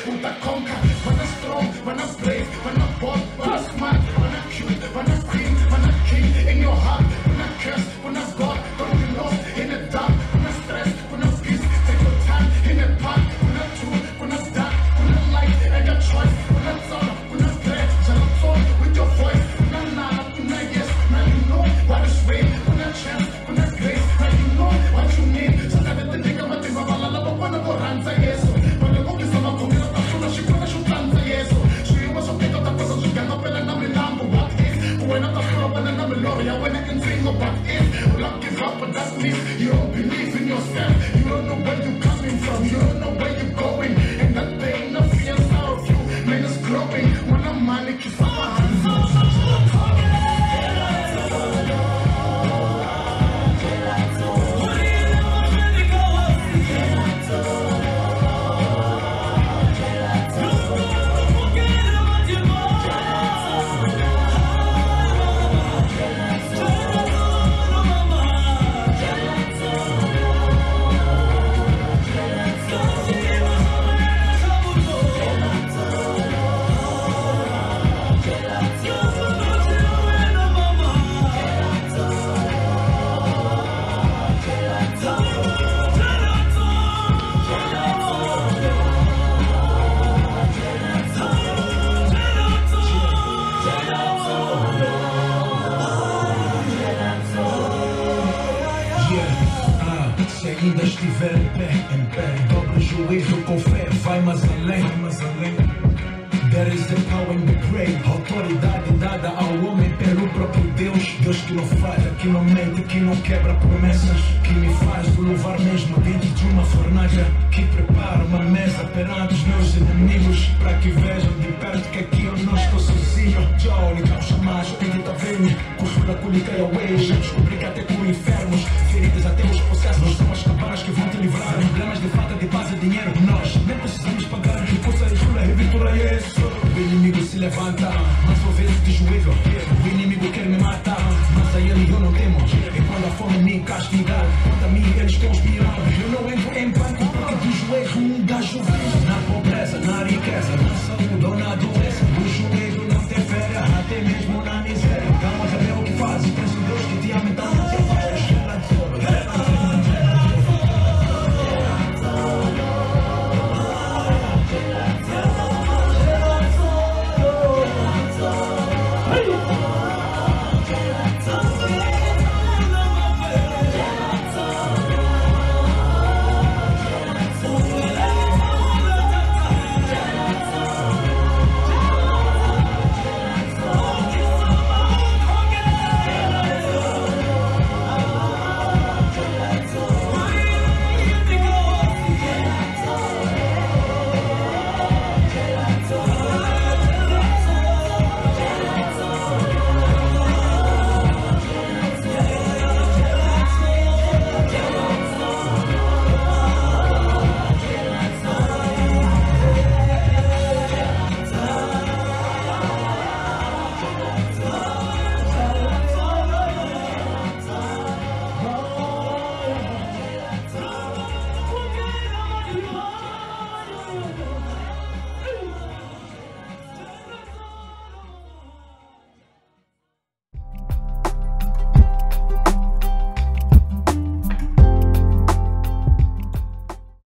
who that conquer. When I'm strong, when I'm brave, when I'm bold, when I'm smart, when I'm cute, when I'm queen, when I'm king in your heart. When I curse, when I'm God, don't be lost in the dark. When I'm stressed, when I'm peace, take your time in the park. When I'm true, when I'm dark, when I'm light, and your choice. When I'm sorrow, when I'm glad, shall I talk with your voice. When I'm nah, when I yes, now you know what is way. When I chance, when I grace, now you know what you need. So that the nigga might be my lala, but when I go ranza yes. When I go to some of the persona, she wanna shoot ranza yes. She was okay, got the person, she can't open and I'm in lambo. What is? When I'm when I'm a lawyer, when I can sing about it, well, I give up, but that means you don't believe in yourself. You don't know where you're coming from, you don't know where you're going, and that pain of fear out of you, man, is growing. When I'm manic, you ainda estiver em pé, dobre o juízo com fé, vai mais além. There is the power in the grave, autoridade dada ao homem pelo próprio Deus. Deus que não falha, que não mente, que não quebra promessas, que me faz o louvar mesmo dentro de uma fornalha, que prepara uma mesa perante os meus inimigos, para que vejam de perto que aqui eu não estou sozinho. Johnny, causa mais, tem que tá vendo, costura, colita e away, já descobri que até com enfermos, feridas até os processos, não são as campanas que vão te livrar. Problemas de falta de paz e dinheiro, nós nem precisamos pagar, força e jura, revitura e isso. O inimigo se levanta,